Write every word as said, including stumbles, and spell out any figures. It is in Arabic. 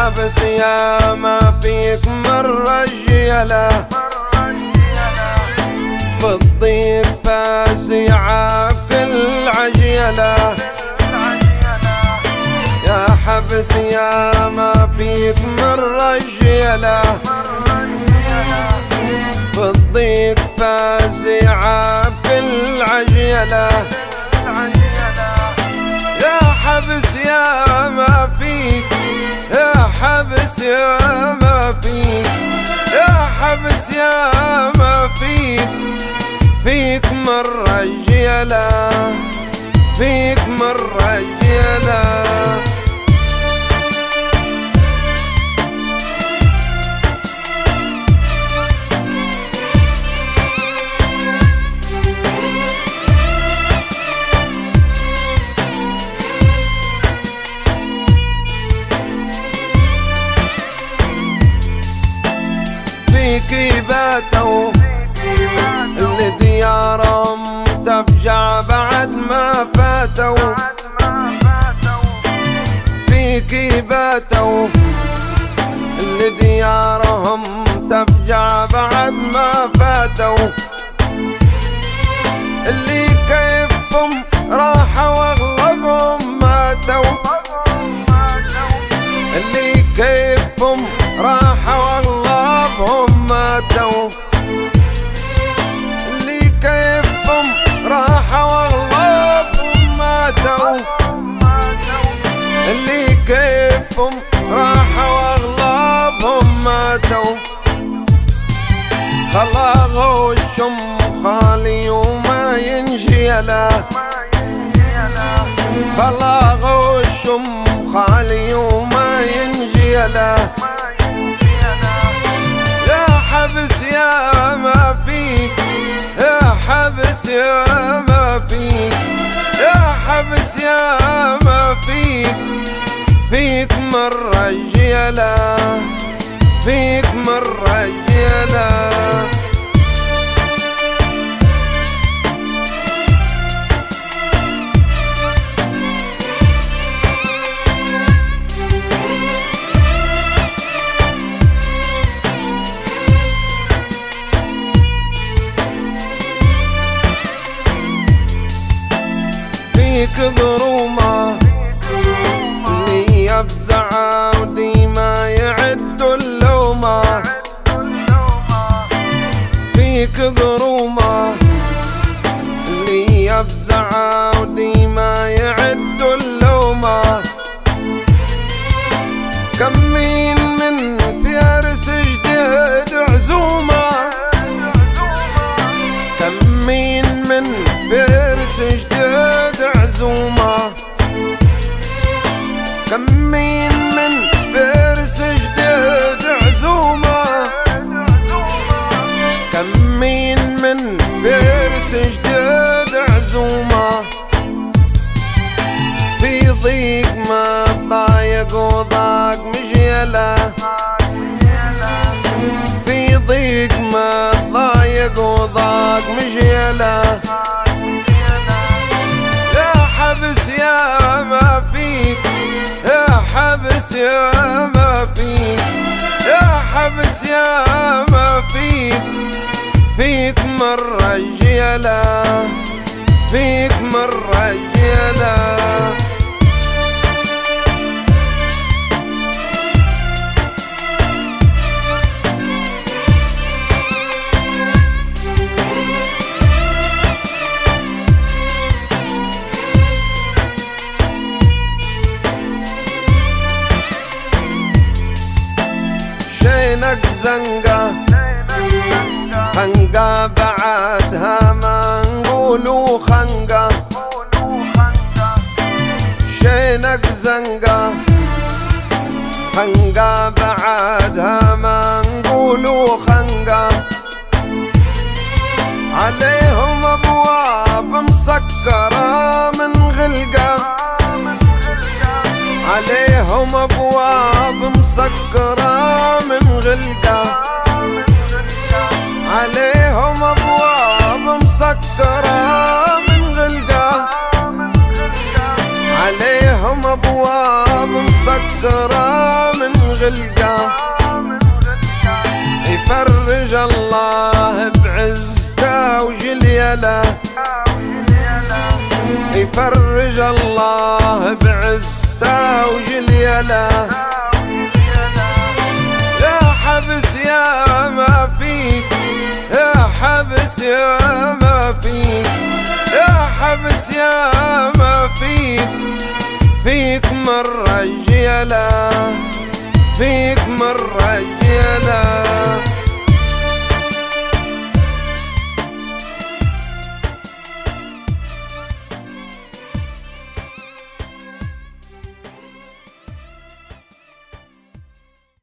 حبس يا ما فيك من رجيله، بالضيق فاسعة في العجيلة. يا حبس يا ما فيك من رجيله، بالضيق فاسعة في العجيلة. يا حبس يا ما فيك، يا حبس يا ما فيك، يا حبس يا ما فيك، فيك من رجيلة، فيك من رجيلة. فيك باتوا اللي ديارهم تفجع بعد ما فاتوا، فيك باتوا اللي ديارهم تفجع بعد ما فاتوا، اللي كيفهم راحوا واغلبهم ماتوا، اللي كيفهم راحوا واغلبهم ماتوا، اللي كيفهم راحوا واغلبهم ماتوا، اللي كيفهم راحوا واغلبهم ماتوا. خلاغوا الشم خالي وما ينجيله، خلاغوا الشم خالي وما ينجيله. يا حبس يا ما فيك، يا حبس يا ما فيك، يا حبس يا ما فيك، فيك من رجيلة، فيك من رجيلة. فيك ظرومة اللي يفزع وديما يعد اللومة، فيك ظرومة اللي يفزع وديما يعد اللومة. كم مين من فارس جديد عزومة، كم مين من فارس جديد عزومة، كم مين من فارس جديد عزومة، كم مين من فارس جديد عزومة. في ضيق ما ضايق وضاق مجيله، في ضيق ما ضايق وضاق مجيله. يا حبس يا ما فيك، يا حبس يا ما فيك، يا حبس يا ما فيك، فيك من رجيلة، فيك من رجيلة. شينك زنقة خنقة بعدها ما نقولوا خنقة، شينك زنقة خنقة بعدها ما نقولوا خنقة. عليهم أبواب مسكرة من غلقة، عليهم أبواب مسكرة من غلقة، عليهم أبواب مسكرة من غلقة، عليهم أبواب مسكرة من غلقة. الله بعزته وجليله، يفرج الله بعزته وجليله. يا حبس يا ما فيك، يا حبس يا ما فيك، يا حبس يا ما فيك، فيك من رجيله، فيك